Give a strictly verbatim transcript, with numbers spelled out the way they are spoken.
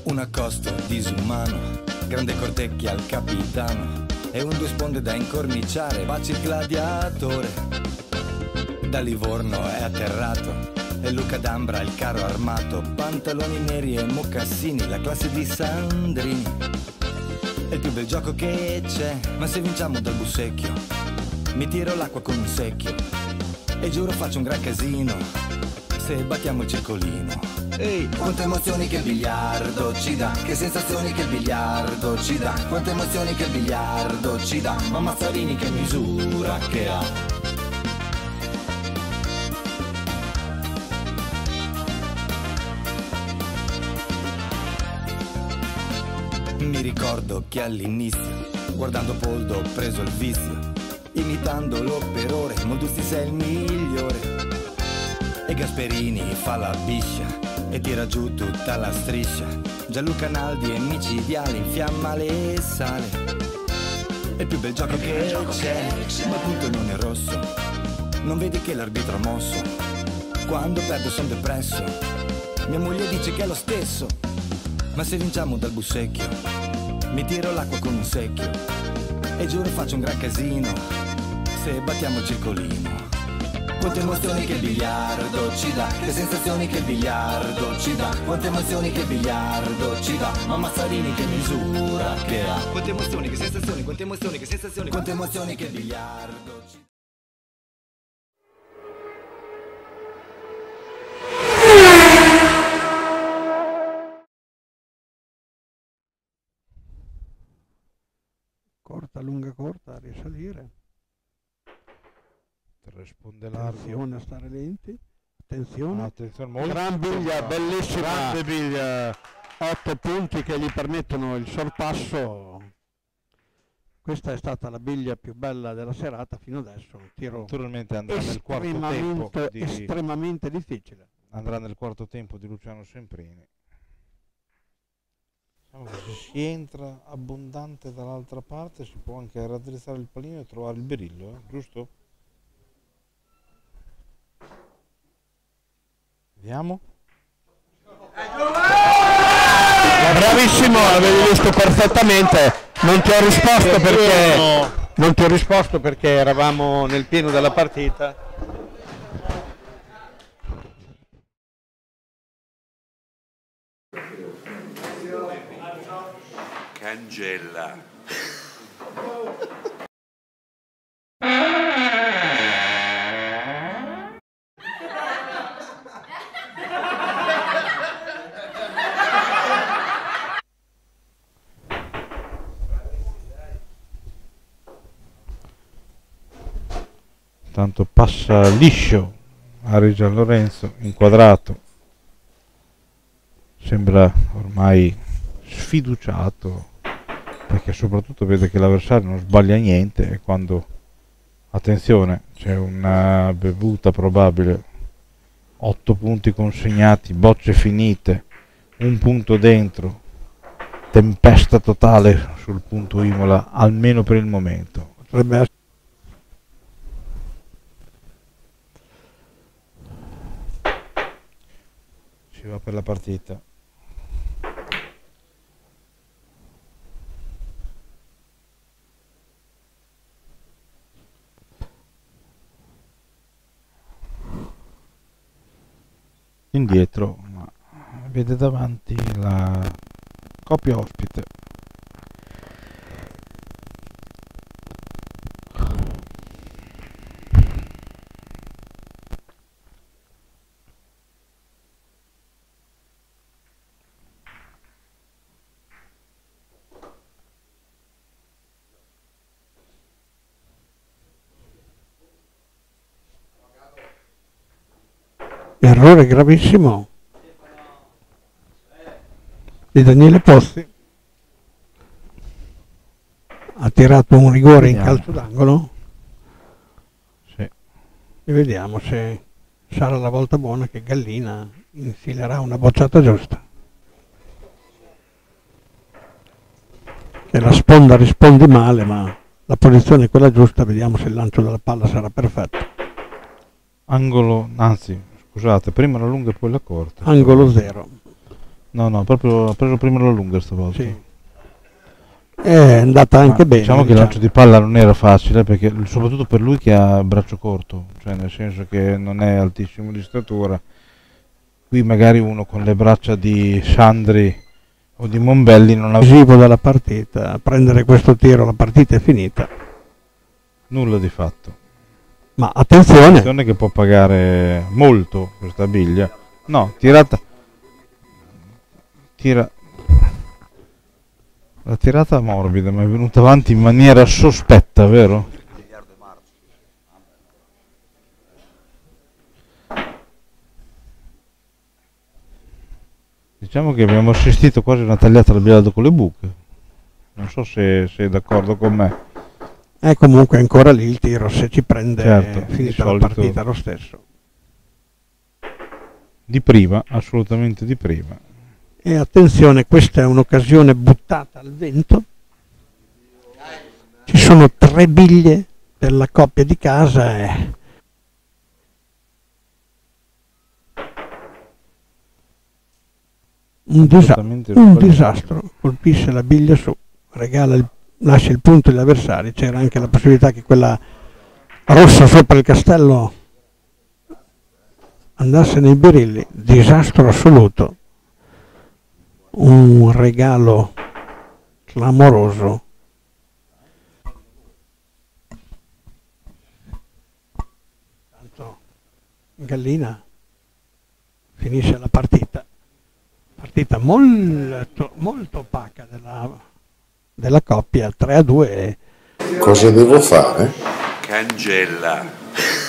Un accosto disumano, grande cortecchia al capitano e un due sponde da incorniciare, baci il gladiatore. Da Livorno è atterrato e Luca D'Ambra il carro armato, pantaloni neri e mocassini, la classe di Sandrini. È il più bel gioco che c'è, ma se vinciamo dal Bussecchio mi tiro l'acqua con un secchio e giuro faccio un gran casino se battiamo il circolino. Ehi, quante emozioni che il biliardo ci dà, che sensazioni che il biliardo ci dà, quante emozioni che il biliardo ci dà, ma Mazzarini che misura che ha. Mi ricordo che all'inizio, guardando Poldo, ho preso il vizio, imitandolo per ore, Molduzzi sei il migliore. E Gasperini fa la biscia e tira giù tutta la striscia, Gianluca Naldi è micidiale, infiamma le sale. È il più bel gioco che c'è, ma il punto non è rosso, non vedi che l'arbitro ha mosso. Quando perdo son depresso, mia moglie dice che è lo stesso, ma se vinciamo dal Bussecchio mi tiro l'acqua con un secchio e giuro faccio un gran casino se battiamo il circolino. Quante emozioni che il biliardo ci dà, che sensazioni che il biliardo ci dà, quante emozioni che il biliardo ci dà, ma Mazzarini che misura che ha. Quante emozioni, che sensazioni, quante emozioni, che sensazioni, quante emozioni che il biliardo ci dà. Corta, lunga, corta, a risalire. Risponde largo. Attenzione a stare lenti. Attenzione. Attenzione, molto Gran biglia, bellissima. Grande biglia. Otto punti che gli permettono il sorpasso. Questa è stata la biglia più bella della serata fino adesso. Un tiro naturalmente andrà nel quarto tempo di... estremamente difficile. Andrà nel quarto tempo di Luciano Semprini. Diciamo che se si entra abbondante dall'altra parte si può anche raddrizzare il pallino e trovare il berillo, eh? Giusto? Vediamo. Bravissimo, l'avevi visto perfettamente. Non ti ho risposto perché non ti ho risposto perché eravamo nel pieno della partita. Cangella. Tanto passa liscio Ari Gian Lorenzo, inquadrato, sembra ormai sfiduciato perché soprattutto vede che l'avversario non sbaglia niente e quando, attenzione, c'è una bevuta probabile, otto punti consegnati, bocce finite, un punto dentro, tempesta totale sul punto Imola, almeno per il momento. Potrebbe essere. Si va per la partita. Indietro, ma vede davanti la coppia ospite. Errore gravissimo di Daniele Pozzi, ha tirato un rigore in calcio d'angolo. Sì. E vediamo se sarà la volta buona che Gallina infilerà una bocciata giusta, che la sponda risponde male, ma la posizione è quella giusta. Vediamo se il lancio della palla sarà perfetto. Angolo, anzi scusate, prima la lunga e poi la corta. Angolo zero. No, no, proprio ha preso prima la lunga stavolta. Sì. È andata anche Ma bene. diciamo che il lancio di palla non era facile, perché soprattutto per lui che ha braccio corto, cioè nel senso che non è altissimo di statura. Qui magari uno con le braccia di Sandri o di Monbelli non ha Decisivo della partita, a prendere questo tiro la partita è finita. nulla di fatto. Ma attenzione, Attenzione che può pagare molto questa biglia. No, tirata. Tira. La tirata morbida, ma è venuta avanti in maniera sospetta, vero? Diciamo che abbiamo assistito quasi a una tagliata al bigliardo con le buche. Non so se sei d'accordo con me. è comunque ancora lì il tiro, se ci prende Certo, è di finita la solito- partita lo stesso. Di prima, assolutamente di prima. E attenzione, questa è un'occasione buttata al vento. Ci sono tre biglie per la coppia di casa e un, disa- Assolutamente un sbagliato. disastro. Colpisce la biglia su, regala il, lascia il punto agli avversari. C'era anche la possibilità che quella rossa sopra il castello andasse nei birilli. Disastro assoluto. Un regalo clamoroso. Tanto Gallina finisce la partita. Partita molto, molto opaca della, della coppia, tre a due. Cosa devo fare? Cangella.